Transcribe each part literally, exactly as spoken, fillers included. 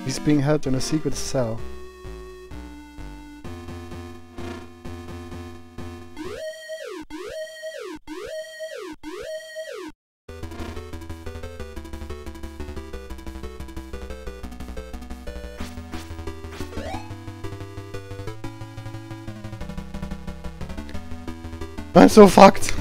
He's being held in a secret cell. I'm so fucked.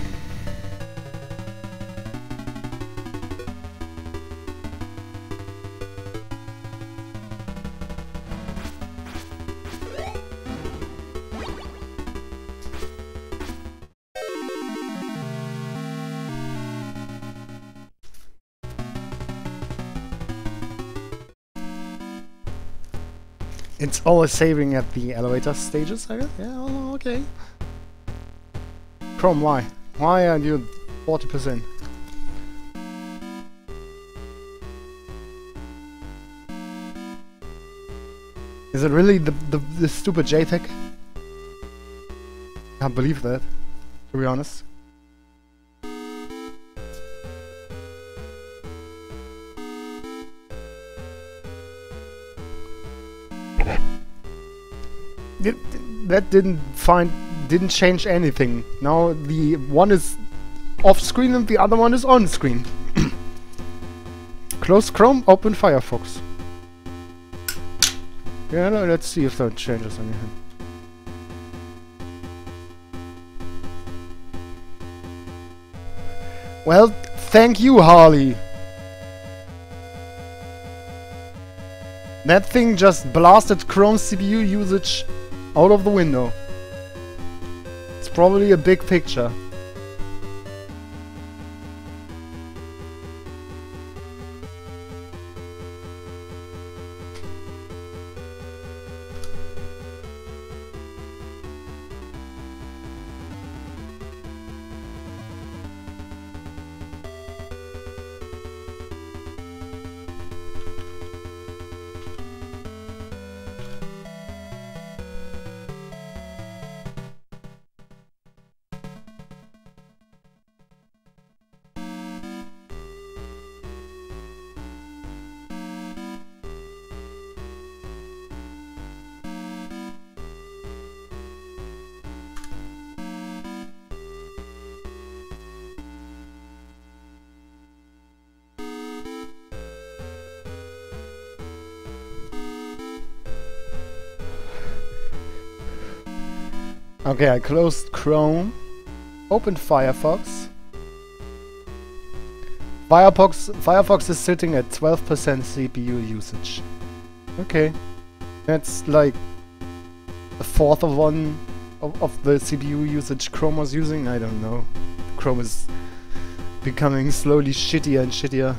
It's always saving at the elevator stages, I guess? Yeah, oh, okay. Chrome, why? Why are you forty percent? Is it really the, the, the stupid J TEC? Can't believe that, to be honest. It, that didn't find didn't change anything. Now the one is off screen and the other one is on screen. Close Chrome, open Firefox. Yeah, no, let's see if that changes anything. Well, thank you, Harley. That thing just blasted Chrome C P U usage out of the window. It's probably a big picture. Okay, I closed Chrome, opened Firefox. Firefox Firefox is sitting at twelve percent C P U usage. Okay, that's like a fourth of one of, of the C P U usage Chrome was using. I don't know. Chrome is becoming slowly shittier and shittier.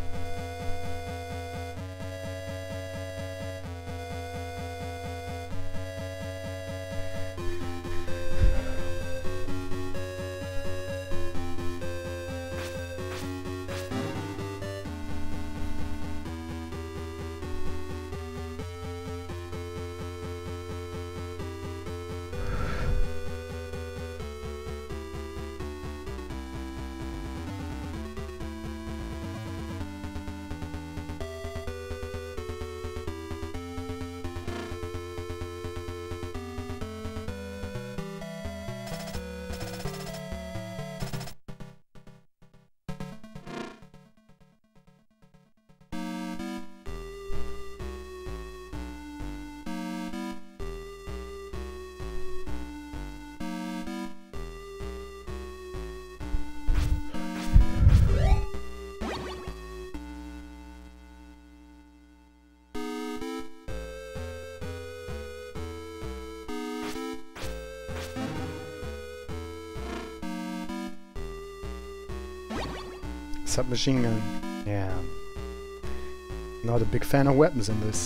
Submachine gun. Yeah. Not a big fan of weapons in this.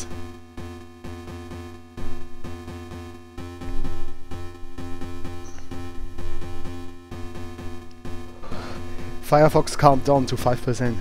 Firefox calmed down to five percent.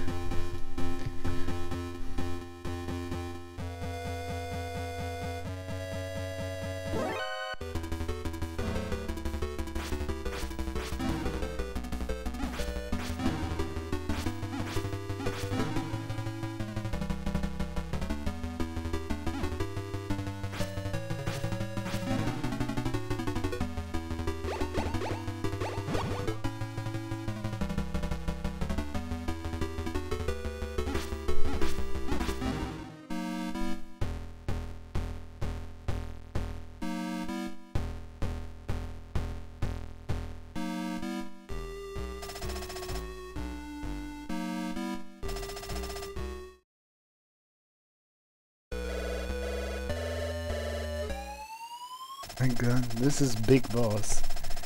My god, this is big boss.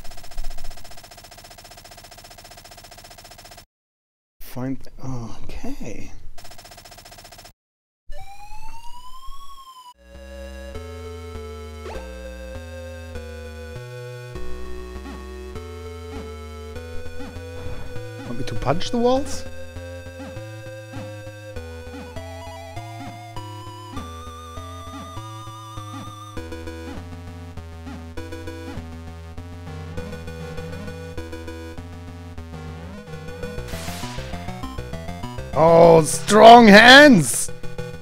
Find... Oh, okay. Want me to punch the walls? Oh, strong hands!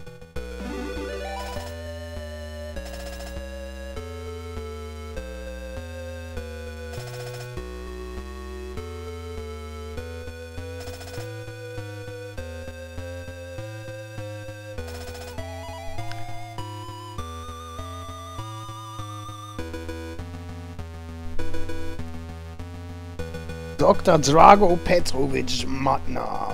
Doctor Drago Petrovich Matna.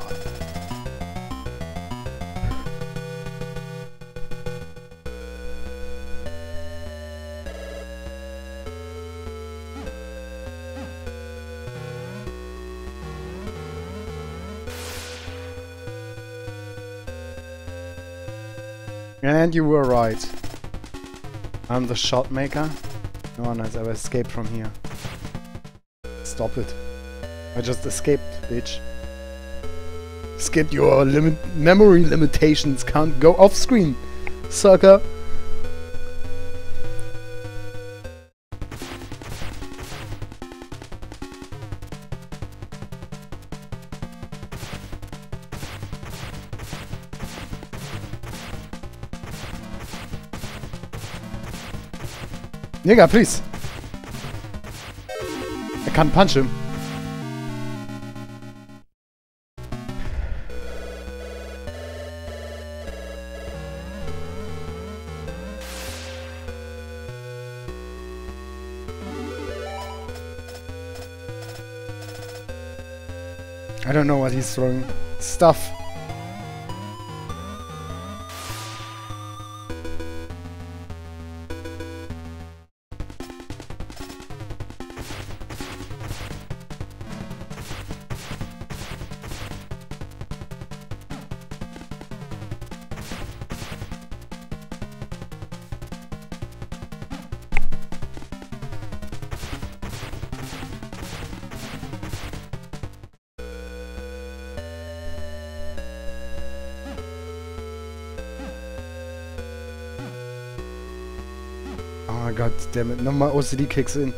And you were right. I'm the shot maker. No one has ever escaped from here. Stop it. I just escaped, bitch. Skip your limit memory limitations. Can't go off screen, sucker. Nigga, please. I can't punch him. I don't know what he's throwing. Stuff. Oh god damn it, nochmal O C D kicks in.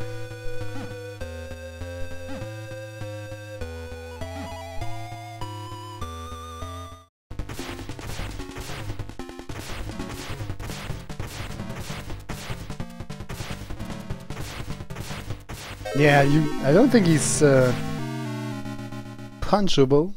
Yeah, you. I don't think he's uh, punchable.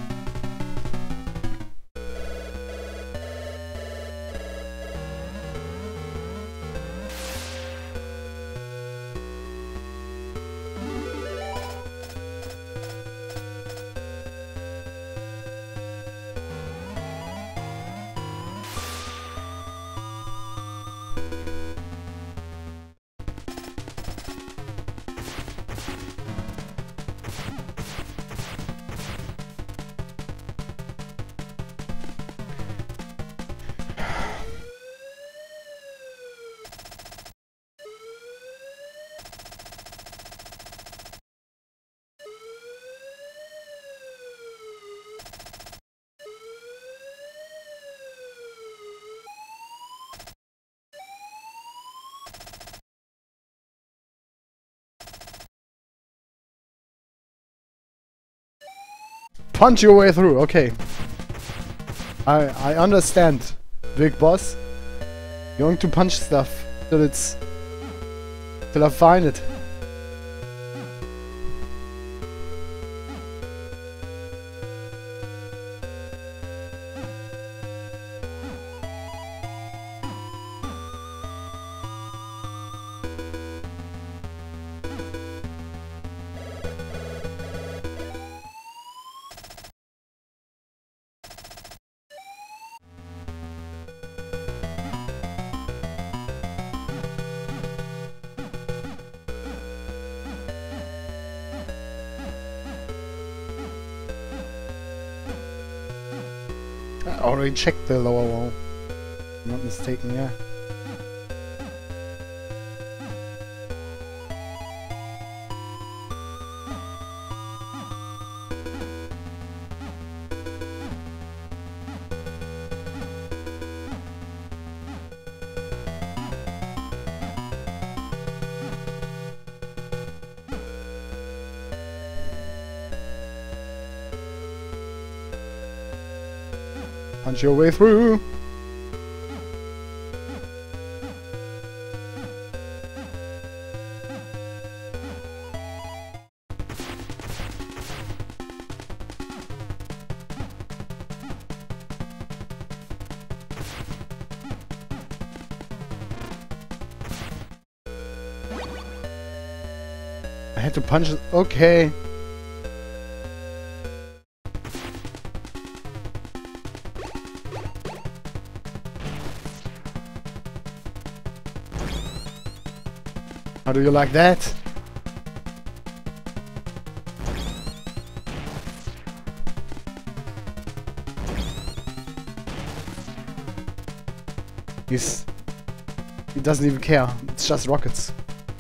Punch your way through, okay. I I understand, big boss. You're going to punch stuff till it's till I find it. I already checked the lower wall. If I'm not mistaken, yeah. Punch your way through! I had to punch it. Okay. How do you like that? He's... He doesn't even care. It's just rockets.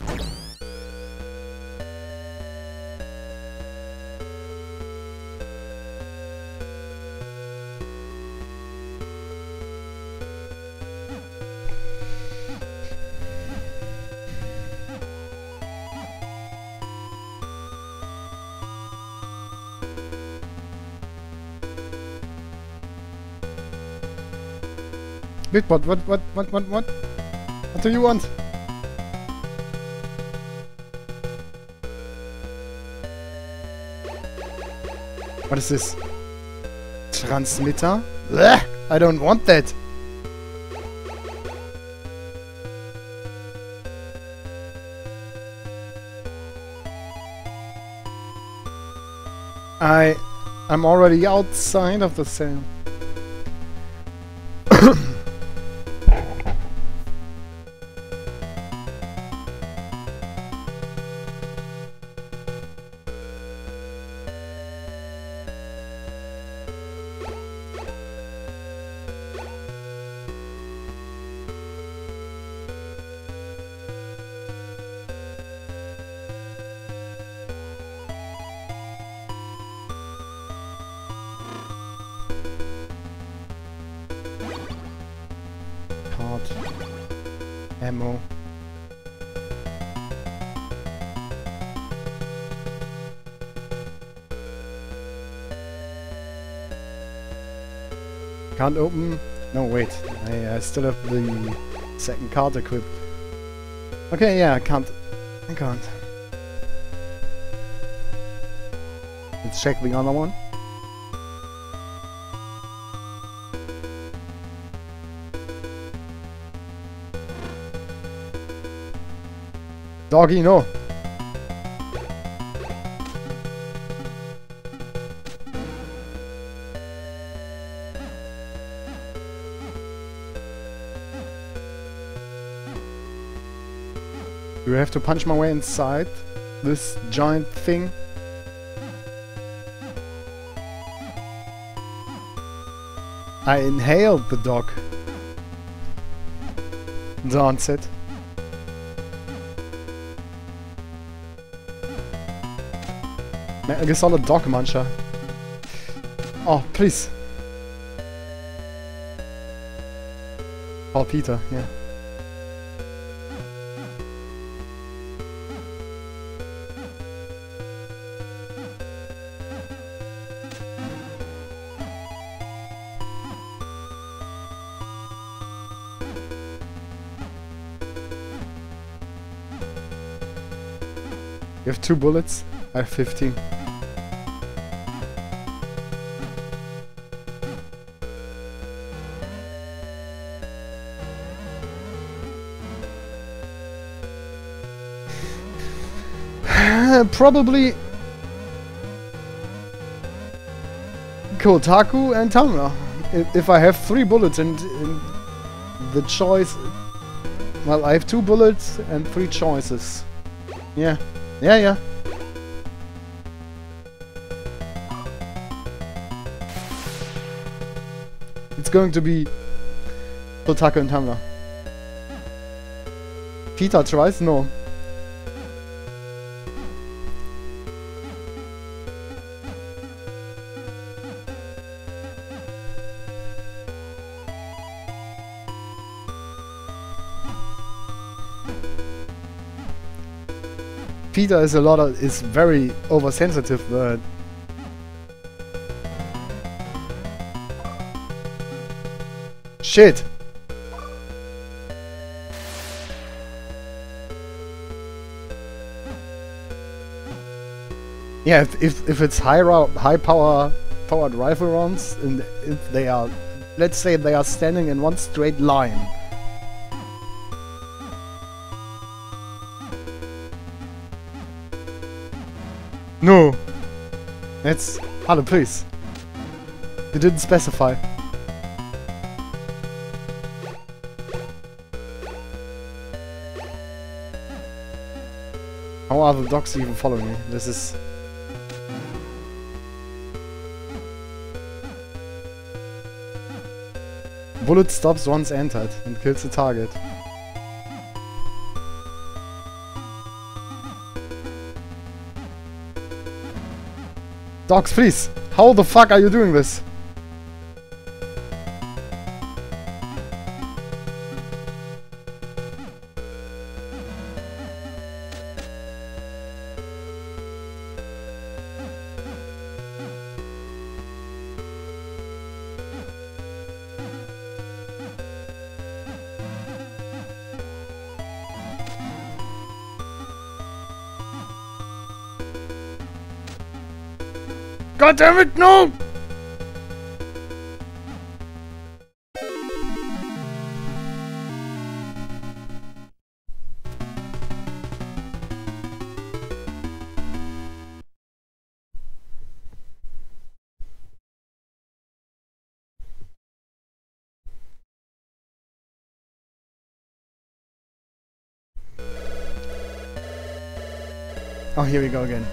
Bitbot, what, what, what, what, what? What do you want? What is this? Transmitter? Blech! I don't want that! I... I'm already outside of the cell. Ammo. Can't open. No, wait. I, I still have the second card equipped. Okay, yeah, I can't. I can't. Let's check the other one. Doggy, no! Do I have to punch my way inside this giant thing? I inhaled the dog. That's it. Metal Gear Solid Dog Muncher. Oh, please. Paul Peter, yeah. You have two bullets? I have fifteen. Probably Kotaku and Tamra. If, if I have three bullets and, and the choice... Well, I have two bullets and three choices. Yeah. Yeah, yeah. going to be Totaka and Hamler. Peter tries? No. Peter is a lot of is very oversensitive, but shit. Yeah, if if, if it's high high power powered rifle rounds, and if they are, let's say they are standing in one straight line. No! That's... Hello, please. You didn't specify. How are the dogs even following me? This is... Bullet stops once entered and kills the target. Dogs, please! How the fuck are you doing this? God damn it, no! Oh, here we go again.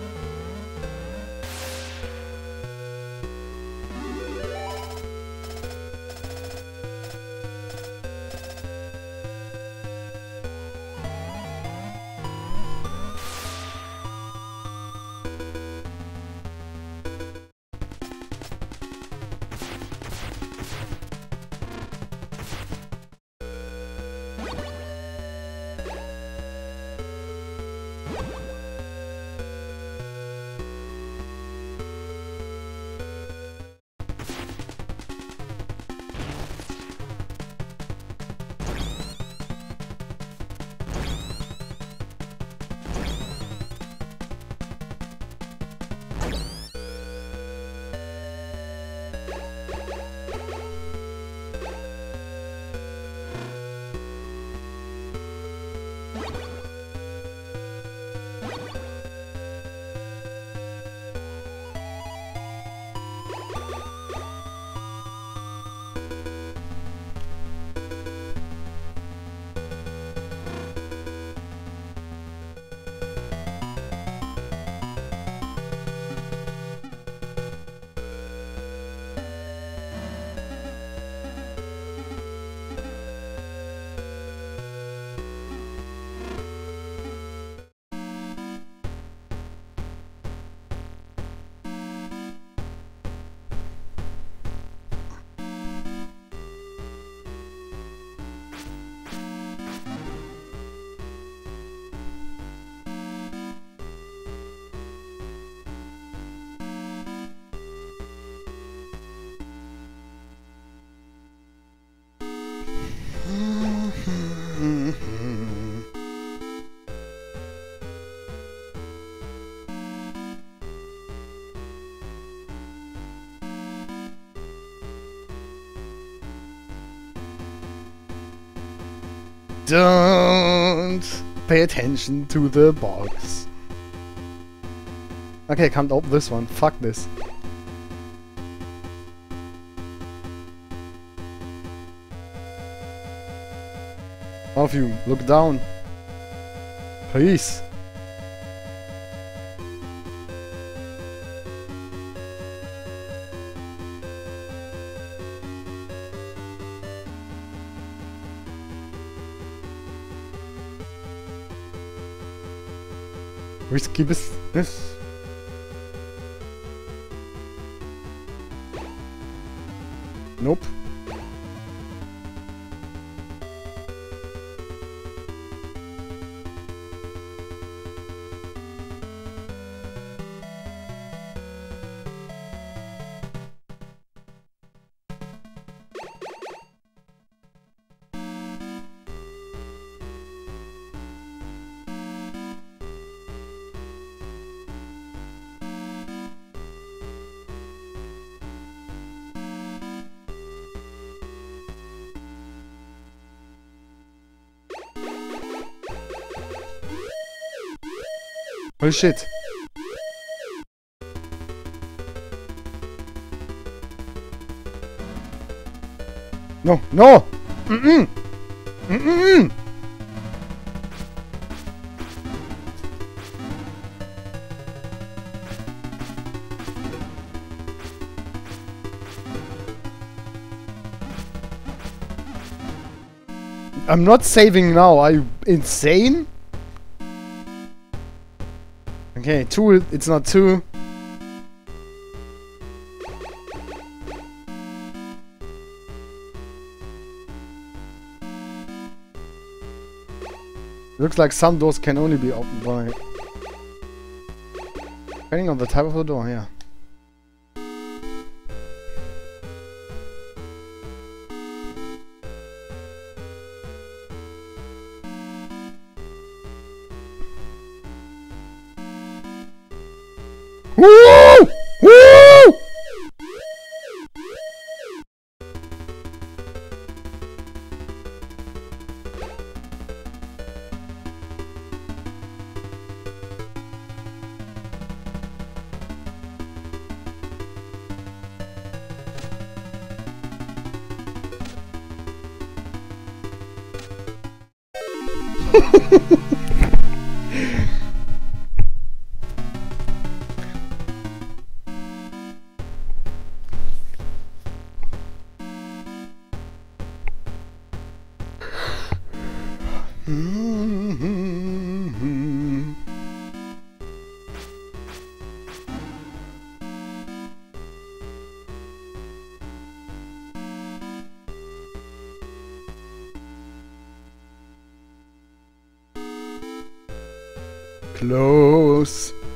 Don't pay attention to the box. Okay, can't open this one. Fuck this. All of you, look down. Please. Risky business. Nope. Oh shit. No, no! Mm-mm! Mm-mm! I'm not saving now, are you insane? Okay, two, it's not two. Looks like some doors can only be opened by... Depending on the type of the door, yeah. Woo! Woo! Close.